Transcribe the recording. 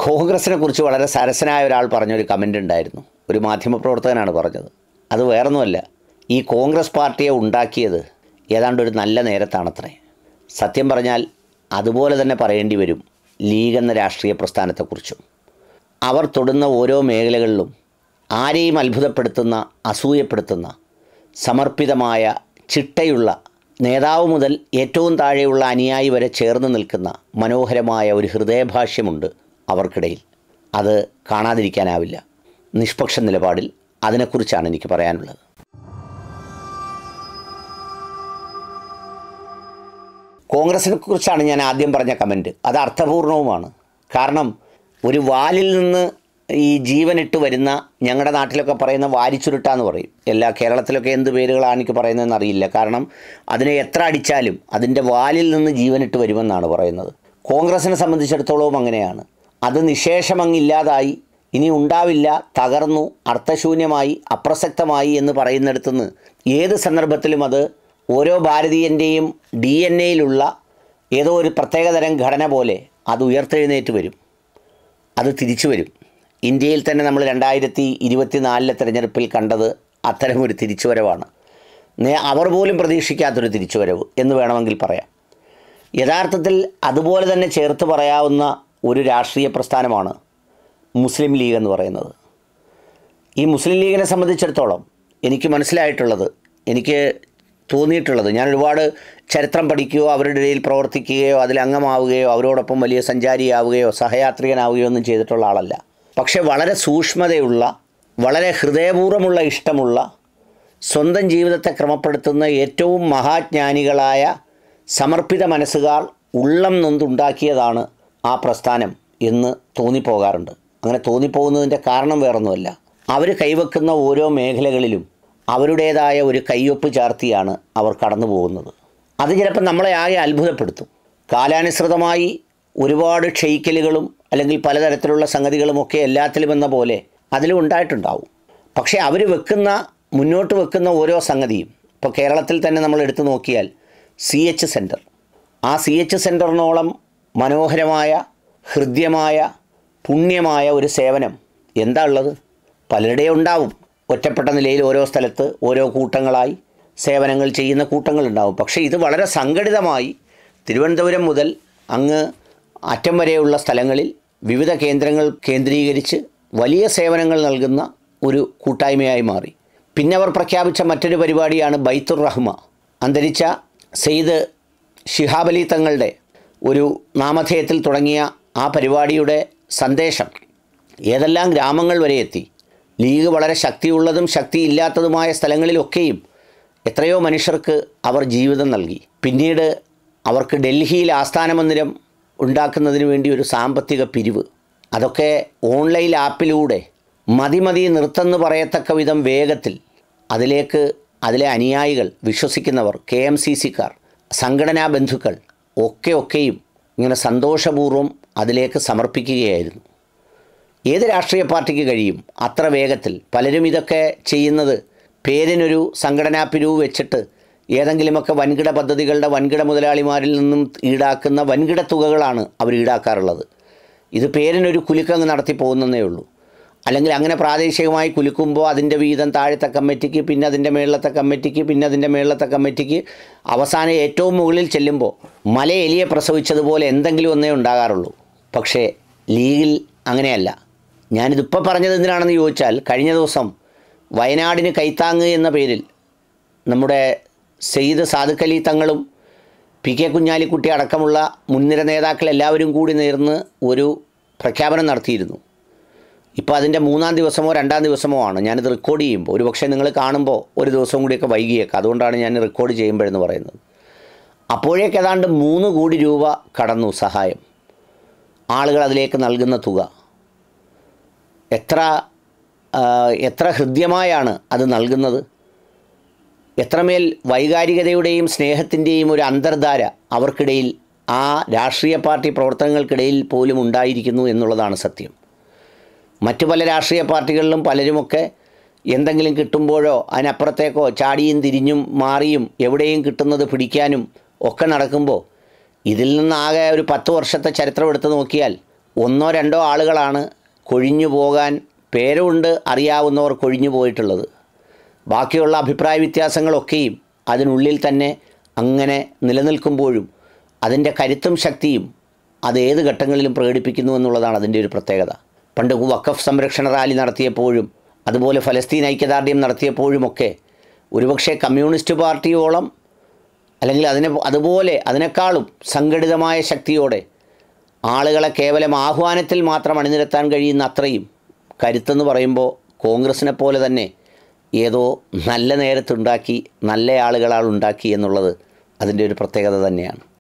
കോൺഗ്രസിനെ കുറിച്ച് വളരെ സരസനായ ഒരാൾ പറഞ്ഞൊരു കമൻ്റ് ഉണ്ടായിരുന്നു. ഒരു മാധ്യമപ്രവർത്തകനാണ് പറഞ്ഞത്. അത് വേറൊന്നുമല്ല, ഈ കോൺഗ്രസ് പാർട്ടിയെ ഉണ്ടാക്കിയത് ഏതാണ്ട് ഒരു നല്ല നേരത്താണത്രേ. സത്യം പറഞ്ഞാൽ അതുപോലെ തന്നെ പറയേണ്ടി വരും ലീഗ് എന്ന രാഷ്ട്രീയ പ്രസ്ഥാനത്തെക്കുറിച്ചും. അവർ തൊടുന്ന ഓരോ മേഖലകളിലും ആരെയും അത്ഭുതപ്പെടുത്തുന്ന, അസൂയപ്പെടുത്തുന്ന, സമർപ്പിതമായ, ചിട്ടയുള്ള, നേതാവ് മുതൽ ഏറ്റവും താഴെയുള്ള അനുയായി വരെ ചേർന്ന് നിൽക്കുന്ന മനോഹരമായ ഒരു ഹൃദയഭാഷ്യമുണ്ട് അവർക്കിടയിൽ. അത് കാണാതിരിക്കാനാവില്ല. നിഷ്പക്ഷ നിലപാടിൽ അതിനെക്കുറിച്ചാണ് എനിക്ക് പറയാനുള്ളത്. കോൺഗ്രസിനെ കുറിച്ചാണ് ഞാൻ ആദ്യം പറഞ്ഞ കമൻറ്റ്. അത് അർത്ഥപൂർണവുമാണ്. കാരണം ഒരു വാലിൽ നിന്ന് ഈ ജീവനിട്ട് വരുന്ന, ഞങ്ങളുടെ നാട്ടിലൊക്കെ പറയുന്ന വാരിച്ചുരുട്ടാന്ന് പറയും. എല്ലാ കേരളത്തിലൊക്കെ എന്ത് പേരുകളാണ് എനിക്ക് പറയുന്നതെന്ന് അറിയില്ല. കാരണം അതിനെ എത്ര അടിച്ചാലും അതിൻ്റെ വാലിൽ നിന്ന് ജീവനിട്ട് വരുമെന്നാണ് പറയുന്നത്. കോൺഗ്രസിനെ സംബന്ധിച്ചിടത്തോളവും അങ്ങനെയാണ്. അത് നിശേഷമങ്ങില്ലാതായി, ഇനി ഉണ്ടാവില്ല, തകർന്നു, അർത്ഥശൂന്യമായി, അപ്രസക്തമായി എന്ന് പറയുന്നിടത്തുനിന്ന് ഏത് സന്ദർഭത്തിലും അത് ഓരോ ഭാരതീയൻ്റെയും DNA-യിലുള്ള ഏതോ ഒരു പ്രത്യേകതരം ഘടന പോലെ അത് ഉയർത്തെഴുന്നേറ്റ് വരും. അത് തിരിച്ചു വരും. ഇന്ത്യയിൽ തന്നെ നമ്മൾ 2024 തെരഞ്ഞെടുപ്പിൽ കണ്ടത് അത്തരമൊരു തിരിച്ചുവരവാണ്. അവർ പോലും പ്രതീക്ഷിക്കാത്തൊരു തിരിച്ചുവരവ് എന്ന് വേണമെങ്കിൽ പറയാം. യഥാർത്ഥത്തിൽ അതുപോലെ തന്നെ ചേർത്ത് പറയാവുന്ന ഒരു രാഷ്ട്രീയ പ്രസ്ഥാനമാണ് മുസ്ലിം ലീഗ് എന്ന് പറയുന്നത്. ഈ മുസ്ലിം ലീഗിനെ സംബന്ധിച്ചിടത്തോളം എനിക്ക് മനസ്സിലായിട്ടുള്ളത്, എനിക്ക് തോന്നിയിട്ടുള്ളത്, ഞാൻ ഒരുപാട് ചരിത്രം പഠിക്കുകയോ അവരുടെ ഇടയിൽ പ്രവർത്തിക്കുകയോ അതിൽ അംഗമാവുകയോ അവരോടൊപ്പം വലിയ സഞ്ചാരിയാവുകയോ സഹയാത്രികനാവുകയോ ഒന്നും ചെയ്തിട്ടുള്ള ആളല്ല. പക്ഷേ വളരെ സൂക്ഷ്മതയുള്ള, വളരെ ഹൃദയപൂർവ്വമുള്ള ഇഷ്ടമുള്ള, സ്വന്തം ജീവിതത്തെ ക്രമപ്പെടുത്തുന്ന ഏറ്റവും മഹാജ്ഞാനികളായ സമർപ്പിത മനസ്സുകാർ ഉള്ളം നൊന്തുണ്ടാക്കിയതാണ് ആ പ്രസ്ഥാനം എന്ന് തോന്നിപ്പോകാറുണ്ട്. അങ്ങനെ തോന്നിപ്പോകുന്നതിൻ്റെ കാരണം വേറൊന്നുമല്ല, അവർ കൈവെക്കുന്ന ഓരോ മേഖലകളിലും അവരുടേതായ ഒരു കയ്യൊപ്പ് ചാർത്തിയാണ് അവർ കടന്നു പോകുന്നത്. അത് ചിലപ്പോൾ നമ്മളെ ആകെ അത്ഭുതപ്പെടുത്തും. കാലാനുസൃതമായി ഒരുപാട് ക്ഷയിക്കലുകളും അല്ലെങ്കിൽ പലതരത്തിലുള്ള സംഗതികളുമൊക്കെ എല്ലാത്തിലും എന്ന പോലെ അതിലും ഉണ്ടായിട്ടുണ്ടാവും. പക്ഷേ അവർ മുന്നോട്ട് വെക്കുന്ന ഓരോ സംഗതിയും, ഇപ്പോൾ കേരളത്തിൽ തന്നെ നമ്മൾ എടുത്തു നോക്കിയാൽ CH സെൻറ്റർ, ആ CH സെൻറ്ററിനോളം മനോഹരമായ, ഹൃദ്യമായ, പുണ്യമായ ഒരു സേവനം എന്താ ഉള്ളത്? പലരുടെയും ഉണ്ടാവും. ഒറ്റപ്പെട്ട നിലയിൽ ഓരോ സ്ഥലത്ത് ഓരോ കൂട്ടങ്ങളായി സേവനങ്ങൾ ചെയ്യുന്ന കൂട്ടങ്ങളുണ്ടാവും. പക്ഷേ ഇത് വളരെ സംഘടിതമായി തിരുവനന്തപുരം മുതൽ അങ്ങ് അറ്റം വരെയുള്ള സ്ഥലങ്ങളിൽ വിവിധ കേന്ദ്രങ്ങൾ കേന്ദ്രീകരിച്ച് വലിയ സേവനങ്ങൾ നൽകുന്ന ഒരു കൂട്ടായ്മയായി മാറി. പിന്നെ അവർ പ്രഖ്യാപിച്ച മറ്റൊരു പരിപാടിയാണ് ബൈത്തുർ റഹ്മ. അന്തരിച്ച സെയ്ദ് ശിഹാബ് അലി തങ്ങളുടെ ഒരു നാമധേയത്തിൽ തുടങ്ങിയ ആ പരിപാടിയുടെ സന്ദേശം ഏതെല്ലാം ഗ്രാമങ്ങൾ വരെ എത്തി. ലീഗ് വളരെ ശക്തിയുള്ളതും ശക്തിയില്ലാത്തതുമായ സ്ഥലങ്ങളിലൊക്കെയും എത്രയോ മനുഷ്യർക്ക് അവർ ജീവിതം നൽകി. പിന്നീട് അവർക്ക് ഡൽഹിയിൽ ആസ്ഥാന മന്ദിരം ഉണ്ടാക്കുന്നതിന് വേണ്ടി ഒരു സാമ്പത്തിക പിരിവ്, അതൊക്കെ ഓൺലൈൻ ആപ്പിലൂടെ മതി നിർത്തമെന്ന് പറയത്തക്ക വിധം വേഗത്തിൽ അതിലെ അനുയായികൾ, വിശ്വസിക്കുന്നവർ, KMCC-ക്കാർ, സംഘടനാ ബന്ധുക്കൾ ഒക്കെയും ഇങ്ങനെ സന്തോഷപൂർവ്വം അതിലേക്ക് സമർപ്പിക്കുകയായിരുന്നു. ഏത് രാഷ്ട്രീയ പാർട്ടിക്ക് കഴിയും അത്ര വേഗത്തിൽ? പലരും ഇതൊക്കെ ചെയ്യുന്നത് പേരിനൊരു സംഘടനാ പിരിവ് വെച്ചിട്ട് ഏതെങ്കിലുമൊക്കെ വൻകിട പദ്ധതികളുടെ വൻകിട മുതലാളിമാരിൽ നിന്നും ഈടാക്കുന്ന വൻകിട തുകകളാണ് അവർ ഈടാക്കാറുള്ളത്. ഇത് പേരിനൊരു കുലുക്കങ്ങ് നടത്തി പോകുന്നതേ ഉള്ളൂ. അല്ലെങ്കിൽ അങ്ങനെ പ്രാദേശികമായി കുലുക്കുമ്പോൾ അതിൻ്റെ വീതം താഴത്തെ കമ്മിറ്റിക്ക്, പിന്നെ അതിൻ്റെ മേളത്തെ കമ്മിറ്റിക്ക്, പിന്നെ അതിൻ്റെ മേളത്തെ കമ്മിറ്റിക്ക്, അവസാനം ഏറ്റവും മുകളിൽ ചെല്ലുമ്പോൾ മല എലിയെ പ്രസവിച്ചതുപോലെ എന്തെങ്കിലും ഒന്നേ ഉണ്ടാകാറുള്ളൂ. പക്ഷേ ലീഗിൽ അങ്ങനെയല്ല. ഞാനിതിപ്പോൾ പറഞ്ഞത് എന്തിനാണെന്ന് ചോദിച്ചാൽ, കഴിഞ്ഞ ദിവസം വയനാടിന് കൈത്താങ്ങ് എന്ന പേരിൽ നമ്മുടെ സെയ്ദ് സാദിഖ് അലി തങ്ങളും PK കുഞ്ഞാലിക്കുട്ടി അടക്കമുള്ള മുൻനിര നേതാക്കൾ എല്ലാവരും കൂടി നേർന്ന് ഒരു പ്രഖ്യാപനം നടത്തിയിരുന്നു. ഇപ്പോൾ അതിൻ്റെ 3-ാം ദിവസമോ 2-ാം ദിവസമോ ആണ് ഞാനിത് റെക്കോർഡ് ചെയ്യുമ്പോൾ. ഒരു പക്ഷേ നിങ്ങൾ കാണുമ്പോൾ ഒരു ദിവസം കൂടിയൊക്കെ വൈകിയേക്കാം. അതുകൊണ്ടാണ് ഞാൻ റെക്കോർഡ് ചെയ്യുമ്പോഴെന്ന് പറയുന്നത്. അപ്പോഴേക്ക് ഏതാണ്ട് 3 കോടി രൂപ കടന്നു സഹായം. ആളുകൾ അതിലേക്ക് നൽകുന്ന തുക എത്ര ഹൃദ്യമായാണ് അത് നൽകുന്നത്. എത്രമേൽ വൈകാരികതയുടെയും സ്നേഹത്തിൻ്റെയും ഒരു അന്തർധാര അവർക്കിടയിൽ, ആ രാഷ്ട്രീയ പാർട്ടി പ്രവർത്തനങ്ങൾക്കിടയിൽ പോലും ഉണ്ടായിരിക്കുന്നു എന്നുള്ളതാണ് സത്യം. മറ്റു പല രാഷ്ട്രീയ പാർട്ടികളിലും പലരുമൊക്കെ എന്തെങ്കിലും കിട്ടുമ്പോഴോ അതിനപ്പുറത്തേക്കോ ചാടിയും തിരിഞ്ഞും മാറിയും എവിടെയും കിട്ടുന്നത് പിടിക്കാനും ഒക്കെ നടക്കുമ്പോൾ ഇതിൽ നിന്നാകെ ഒരു 10 വർഷത്തെ ചരിത്രം എടുത്ത് നോക്കിയാൽ ഒന്നോ രണ്ടോ ആളുകളാണ് കൊഴിഞ്ഞു പോകാൻ പേരുണ്ട് അറിയാവുന്നവർ കൊഴിഞ്ഞു പോയിട്ടുള്ളത്. ബാക്കിയുള്ള അഭിപ്രായ വ്യത്യാസങ്ങളൊക്കെയും അതിനുള്ളിൽ തന്നെ അങ്ങനെ നിലനിൽക്കുമ്പോഴും അതിൻ്റെ കരുത്തും ശക്തിയും അത് ഏത് ഘട്ടങ്ങളിലും പ്രകടിപ്പിക്കുന്നു എന്നുള്ളതാണ് അതിൻ്റെ ഒരു പ്രത്യേകത. പണ്ട് വഖഫ് സംരക്ഷണ റാലി നടത്തിയപ്പോഴും അതുപോലെ ഫലസ്തീൻ ഐക്യദാർഢ്യം നടത്തിയപ്പോഴുമൊക്കെ ഒരുപക്ഷെ കമ്മ്യൂണിസ്റ്റ് പാർട്ടിയോളം അല്ലെങ്കിൽ അതുപോലെ അതിനേക്കാളും സംഘടിതമായ ശക്തിയോടെ ആളുകളെ കേവലം ആഹ്വാനത്തിൽ മാത്രം അണിനിരത്താൻ കഴിയുന്ന അത്രയും കരുത്തെന്ന് പറയുമ്പോൾ കോൺഗ്രസിനെ പോലെ തന്നെ ഏതോ നല്ല നേരത്തുണ്ടാക്കി നല്ല ആളുകളാൾ ഉണ്ടാക്കി എന്നുള്ളത് അതിൻ്റെ ഒരു പ്രത്യേകത തന്നെയാണ്.